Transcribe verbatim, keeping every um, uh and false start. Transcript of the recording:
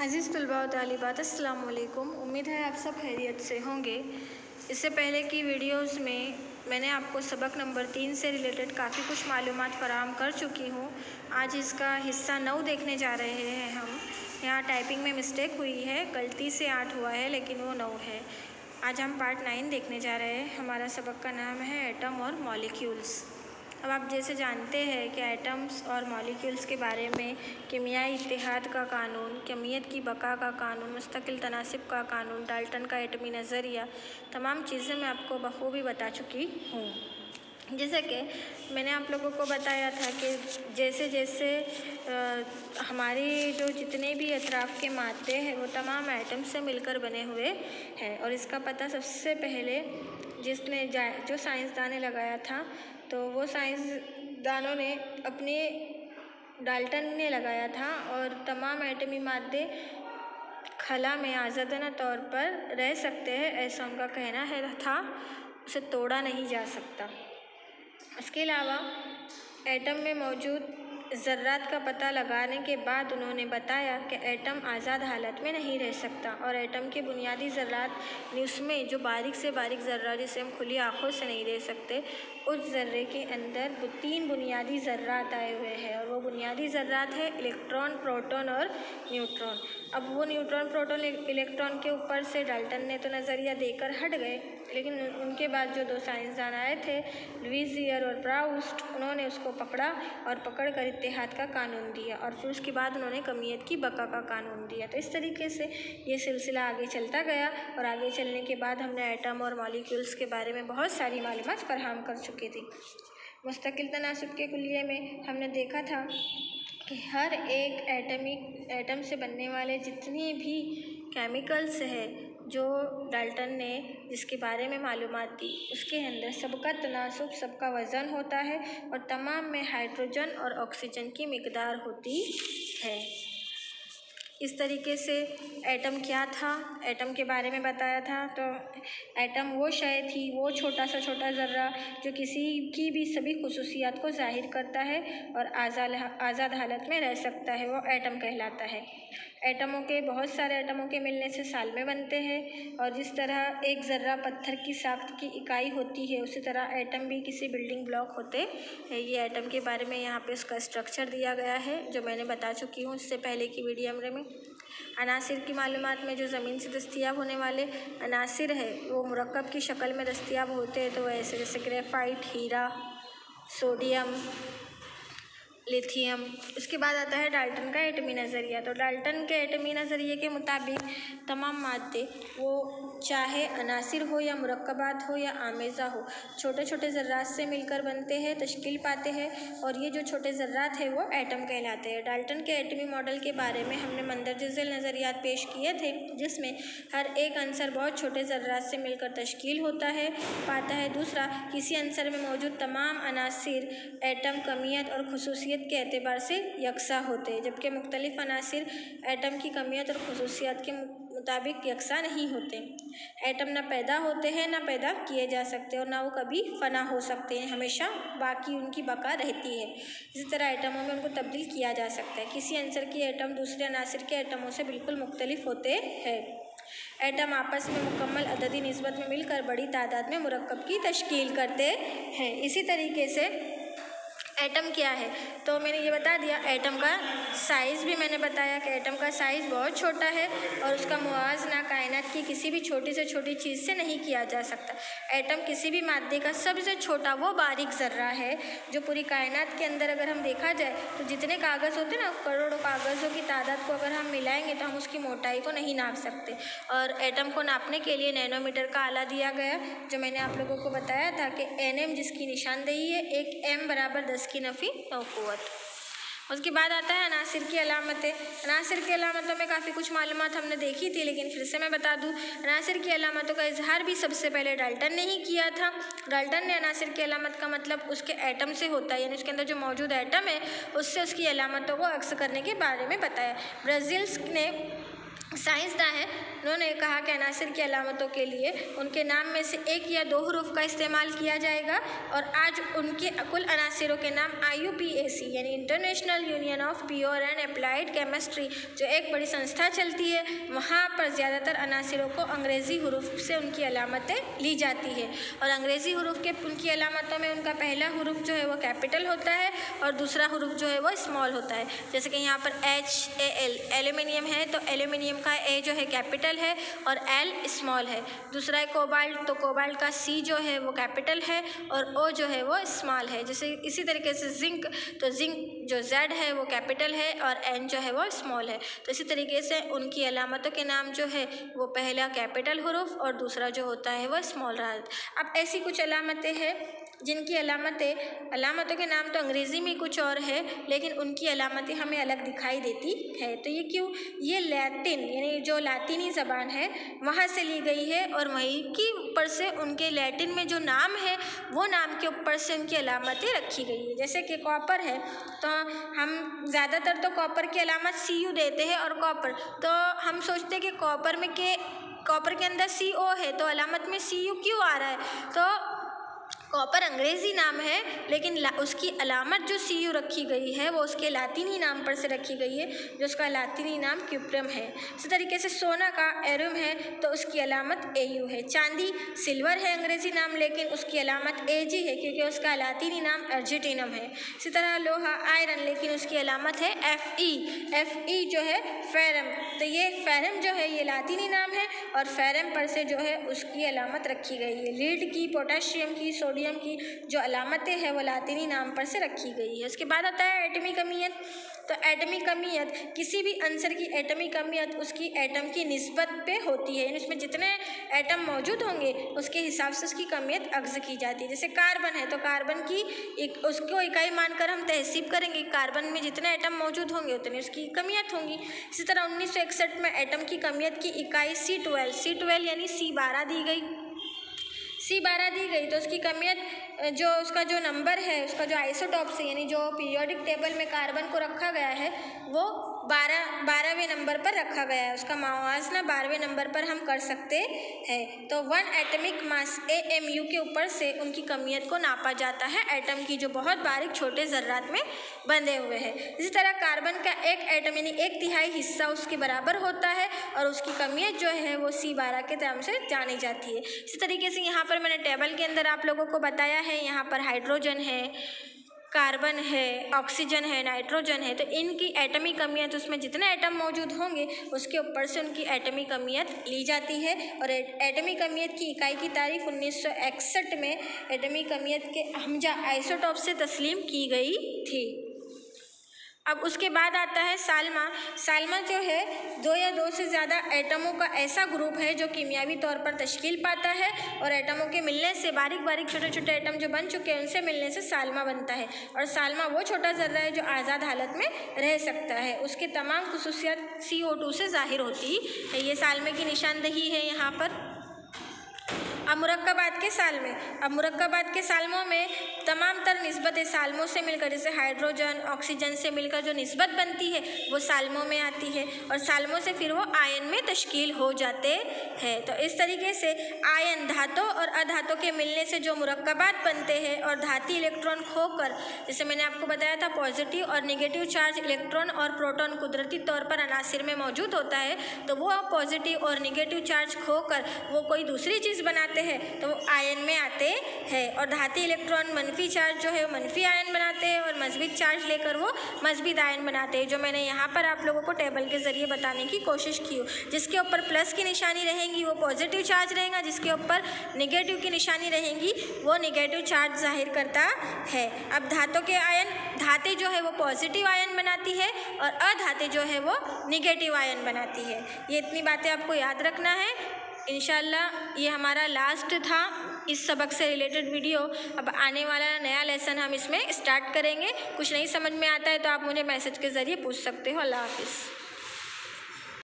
अज़ीज़ तलबा व तालिबात अस्सलामु अलैकुम। उम्मीद है आप सब खैरियत से होंगे। इससे पहले की वीडियोस में मैंने आपको सबक नंबर तीन से रिलेटेड काफ़ी कुछ मालूमात फराहम कर चुकी हूँ। आज इसका हिस्सा नौ देखने जा रहे हैं हम। यहाँ टाइपिंग में मिस्टेक हुई है, गलती से आठ हुआ है लेकिन वो नौ है। आज हम पार्ट नाइन देखने जा रहे हैं। हमारा सबक का नाम है एटम और मॉलिक्यूल्स। अब आप जैसे जानते हैं कि एटम्स और मॉलिक्यूल्स के बारे में कीमियाई इत्तेहाद का कानून, कमियत की बका का कानून, मुस्तकिल तनासिब का कानून, डाल्टन का एटमी नज़रिया, तमाम चीज़ें मैं आपको बखूबी बता चुकी हूँ। जैसे कि मैंने आप लोगों को बताया था कि जैसे जैसे आ, हमारी जो जितने भी अतराफ़ के मादे हैं वो तमाम एटम से मिलकर बने हुए हैं। और इसका पता सबसे पहले जिसने जो साइंसदान ने लगाया था तो वो साइंसदानों ने अपने डाल्टन ने लगाया था। और तमाम एटमी मादे खला में आज़ादाना तौर पर रह सकते हैं, ऐसा उनका कहना है था। उसे तोड़ा नहीं जा सकता। इसके अलावा एटम में मौजूद ज़र्रात का पता लगाने के बाद उन्होंने बताया कि एटम आज़ाद हालत में नहीं रह सकता और एटम के बुनियादी ज़र्रात, उसमें जो बारीक से बारीक ज़र्रा जिसे हम खुली आँखों से नहीं देख सकते, उस ज़र्रे के अंदर तीन बुनियादी ज़र्रात आए हुए हैं। और वो बुनियादी ज़र्रात है इलेक्ट्रॉन, प्रोटॉन और न्यूट्रॉन। अब वो न्यूट्रॉन, प्रोटॉन, इलेक्ट्रॉन के ऊपर से डाल्टन ने तो नज़रिया देकर हट गए, लेकिन उनके बाद जो दो साइंसदान आए थे, लुईज़ियर और प्राउस्ट, उन्होंने उसको पकड़ा और पकड़ कर इत्तेहाद का कानून दिया। और फिर उसके बाद उन्होंने कमियत की बका का कानून दिया। तो इस तरीके से ये सिलसिला आगे चलता गया और आगे चलने के बाद हमने एटम और मॉलिक्यूल्स के बारे में बहुत सारी मालूमात फराहम कर चुकी थी। मुस्तकिल तनासुब के कुलिये में हमने देखा था कि हर एक एटमिक एटम से बनने वाले जितने भी केमिकल्स हैं जो डाल्टन ने जिसके बारे में मालूमात दी, उसके अंदर सबका तनासुब, सबका वज़न होता है और तमाम में हाइड्रोजन और ऑक्सीजन की मिकदार होती है। इस तरीके से एटम क्या था, एटम के बारे में बताया था। तो एटम वो शय थी, वो छोटा सा छोटा ज़र्रा जो किसी की भी सभी खुसूसियात को ज़ाहिर करता है और आज़ाद आज़ाद हालत में रह सकता है, वो एटम कहलाता है। एटमों के बहुत सारे एटमों के मिलने से साल में बनते हैं। और जिस तरह एक ज़र्रा पत्थर की साख्त की इकाई होती है, उसी तरह एटम भी किसी बिल्डिंग ब्लॉक होते हैं। ये एटम के बारे में यहाँ पे इसका स्ट्रक्चर दिया गया है जो मैंने बता चुकी हूँ इससे पहले की वीडियो में। अनासिर की मालूमात में जो ज़मीन से दस्तियाब होने वाले अनासिर है वो मुरक्कब की शक्ल में दस्तियाब होते हैं। तो ऐसे जैसे ग्रेफाइट, हीरा, सोडियम, लिथियम। उसके बाद आता है डाल्टन का एटमी नज़रिया। तो डाल्टन के एटमी नज़रिए के मुताबिक तमाम मादे वो चाहे अनासिर हो या मुरक्कबात हो या आमेज़ा हो, छोटे छोटे ज़र्रात से मिलकर बनते हैं, तश्कील पाते हैं। और ये जो छोटे ज़र्रात हैं वो एटम कहलाते हैं। डाल्टन के एटमी मॉडल के बारे में हमने मंदरज ज़ैल नज़रियात पेश किए थे, जिसमें हर एक अंसर बहुत छोटे ज़र्रात से मिलकर तश्कील होता है पाता है। दूसरा, किसी अंसर में मौजूद तमाम अनासिर एटम कमियत और खुसूसियत के एतबार से यकसा होते हैं, जबकि मुख्तलिफ अनासिर एटम की कमियत और खुसूसियात के मुताबिक यकसा नहीं होते। एटम ना पैदा होते हैं, ना पैदा किए जा सकते और ना वो कभी फना हो सकते हैं, हमेशा बाकी उनकी बका रहती है। इसी तरह एटमों में उनको तब्दील किया जा सकता है। किसी अंसर की एटम दूसरे अनासिर के एटमों से बिल्कुल मुख्तलिफ होते हैं। एटम आपस में मुकम्मल अददी निस्बत में मिलकर बड़ी तादाद में मुरक्कब की तश्कील करते हैं। इसी तरीके से एटम क्या है तो मैंने ये बता दिया। एटम का साइज़ भी मैंने बताया कि एटम का साइज़ बहुत छोटा है और उसका मुआवजा कायनात की किसी भी छोटी से छोटी चीज़ से नहीं किया जा सकता। एटम किसी भी मादे का सबसे छोटा वो बारीक ज़र्रा है जो पूरी कायनात के अंदर अगर हम देखा जाए तो जितने कागज़ होते हैं ना, करोड़ों कागज़ों की तादाद को अगर हम मिलाएंगे तो हम उसकी मोटाई को नहीं नाप सकते। और एटम को नापने के लिए नैनोमीटर का आला दिया गया, जो मैंने आप लोगों को बताया था कि एन एम जिसकी निशानदेही है, एक एम बराबर दस की नफ़ी नौ कुव्वत। उसके बाद आता है अनासिर की अलामतें। अनासिर की अलामतों में काफ़ी कुछ मालूमात हमने देखी थी, लेकिन फिर से मैं बता दूं, अनासिर की अलामतों का इजहार भी सबसे पहले डाल्टन ने ही किया था। डाल्टन ने अनासिर की अलामत का मतलब उसके एटम से होता है, यानी उसके अंदर जो मौजूद एटम है उससे उसकी अलामतों को अक्स करने के बारे में बताया। ब्राज़ील्स ने साइंसदां हैं, उन्होंने कहा कि अनासिर की अलामतों के लिए उनके नाम में से एक या दो हरूफ का इस्तेमाल किया जाएगा और आज उनके कुल अनासिरों के नाम आई यू पी ए सी यानी international union of pure and applied chemistry, जो एक बड़ी संस्था चलती है, वहाँ पर ज़्यादातर अनासिरों को अंग्रेज़ी हरूफ से उनकी अलामतें ली जाती है। और अंग्रेज़ी हरूफ के उनकी अलामतों में उनका पहला हरूफ जो है वो कैपिटल होता है और दूसरा हरूफ जो है वो स्मॉल होता है। जैसे कि यहाँ पर एच ए एल एल्यूमिनियम है तो एल्यूमिनियम का ए जो है कैपिटल है और एल स्मॉल है। दूसरा है कोबाल्ट, तो कोबाल्ट का सी जो है वो कैपिटल है और ओ जो है वो स्मॉल है। जैसे इसी तरीके से जिंक, तो जिंक जो जेड है वो कैपिटल है और एन जो है वो स्मॉल है। तो इसी तरीके से उनकी अलामतों के नाम जो है वो पहला कैपिटल हरूफ और दूसरा जो होता है वो स्मॉल रहा। अब ऐसी कुछ अलामतें हैं जिनकी अलामतें अलामतों के नाम तो अंग्रेज़ी में कुछ और है लेकिन उनकी अलामतें हमें अलग दिखाई देती है। तो ये क्यों? ये लैटिन यानी जो लातीनी ज़बान है वहाँ से ली गई है और वहीं के ऊपर से उनके लैटिन में जो नाम है वो नाम के ऊपर से उनकी अलामतें रखी गई है। जैसे कि कॉपर है तो हम ज़्यादातर तो कॉपर की अलामत सी यू देते हैं और कॉपर, तो हम सोचते हैं कि कॉपर में के कॉपर के अंदर सी ओ है तो अलामत में सी यू क्यों आ रहा है। तो कॉपर अंग्रेज़ी नाम है लेकिन उसकी अलामत जो सी यू रखी गई है वो उसके लातीनी नाम पर से रखी गई है जो उसका लातीनी नाम क्यूप्रम है। इसी तरीके से सोना का एरुम है तो उसकी अलामत ए यू है। चांदी सिल्वर है अंग्रेज़ी नाम लेकिन उसकी अलामत ए जी है क्योंकि उसका लातीनी नाम अर्जेंटीनम है। इसी तरह लोहा आयरन लेकिन उसकी अलामत है एफ ई एफ ई जो है फेरम, तो ये फेरम जो है ये लातीनी नाम है और फेरम पर से जो है उसकी अलामत रखी गई है। लीड की, पोटाशियम की, सोडियम की जो अलामतें हैं वो लातीनी नाम पर से रखी गई है। उसके बाद आता है एटमी कमियत। तो एटमी कमियत किसी भी अंसर की एटमी कमियत उसकी एटम की निस्बत पे होती है, यानी उसमें जितने एटम मौजूद होंगे उसके हिसाब से उसकी कमियत अक्स की जाती है। जैसे कार्बन है तो कार्बन की एक उसको इकाई मानकर हम तहसीब करेंगे, कार्बन में जितने एटम मौजूद होंगे उतनी उसकी कमियत होंगी। इसी तरह उन्नीस सौ इकसठ में एटम की कमियत की इकाई सी ट्वेल्व सी ट्वेल्व यानी सी बारह दी गई सी बारह दी गई तो उसकी कमियत जो उसका जो नंबर है उसका जो आइसोटॉप्स है यानी जो पीरियोडिक टेबल में कार्बन को रखा गया है वो बारह बारहवें नंबर पर रखा गया है, उसका मुआवजा बारहवें नंबर पर हम कर सकते हैं। तो one atomic mass A M U के ऊपर से उनकी कमियत को नापा जाता है एटम की जो बहुत बारीक छोटे ज़र्रात में बंधे हुए हैं। इसी तरह कार्बन का एक एटम यानी एक तिहाई हिस्सा उसके बराबर होता है और उसकी कमियत जो है वो सी बारह के नाम से जानी जाती है। इसी तरीके से यहाँ पर मैंने टेबल के अंदर आप लोगों को बताया है, यहाँ पर हाइड्रोजन है, कार्बन है, ऑक्सीजन है, नाइट्रोजन है, तो इनकी एटमी कमियत उसमें जितने एटम मौजूद होंगे उसके ऊपर से उनकी एटमी कमियत ली जाती है। और एटमी कमियत की इकाई की तारीफ उन्नीस सौ इकसठ में एटमी कमियत के हमजा आइसोटॉप से तस्लीम की गई थी। अब उसके बाद आता है साल्मा। साल्मा जो है दो या दो से ज़्यादा एटमों का ऐसा ग्रुप है जो कीमियावी तौर पर तश्कील पाता है और एटमों के मिलने से बारीक बारीक छोटे छोटे एटम जो बन चुके हैं उनसे मिलने से साल्मा बनता है। और साल्मा वो छोटा ज़र्रा है जो आज़ाद हालत में रह सकता है, उसके तमाम खुसूसियत सी ओ टू से ज़ाहिर होती है। ये साल्मे की निशानदही है यहाँ पर। अब मुरक्कबात के साल्मे, अब मुरक्कबात के साल्मों में तमाम तर निस्बतें साल्मों से मिलकर जैसे हाइड्रोजन ऑक्सीजन से मिलकर जो निस्बत बनती है वो साल्मों में आती है और साल्मों से फिर वो आयन में तश्कील हो जाते हैं। तो इस तरीके से आयन धातु और अधातु के मिलने से जो मुरक्कबात बनते हैं और धाती इलेक्ट्रॉन खोकर, जैसे मैंने आपको बताया था पॉजिटिव और निगेटिव चार्ज इलेक्ट्रॉन और प्रोटॉन कुदरती तौर पर अनासिर में मौजूद होता है, तो वो पॉजिटिव और निगेटिव चार्ज खोकर वो कोई दूसरी चीज़ बनाते हैं तो वो आयन में आते हैं। और धाती इलेक्ट्रॉन मनफी चार्ज जो है वो मनफी आयन बनाते हैं और मज़बूत चार्ज लेकर वो मज़बूत आयन बनाते हैं, जो मैंने यहाँ पर आप लोगों को टेबल के ज़रिए बताने की कोशिश की हो। जिसके ऊपर प्लस की निशानी रहेंगी वो पॉजिटिव चार्ज रहेगा, जिसके ऊपर निगेटिव की निशानी रहेंगी वो निगेटिव चार्ज जाहिर करता है। अब धातु के आयन, धाते जो है वो पॉजिटिव आयन बनाती है और अधाते जो है वो निगेटिव आयन बनाती है। ये इतनी बातें आपको याद रखना है। इंशाल्लाह ये हमारा लास्ट था इस सबक से रिलेटेड वीडियो। अब आने वाला नया लेसन हम इसमें स्टार्ट करेंगे। कुछ नहीं समझ में आता है तो आप मुझे मैसेज के ज़रिए पूछ सकते हो। अल्लाह हाफिज़।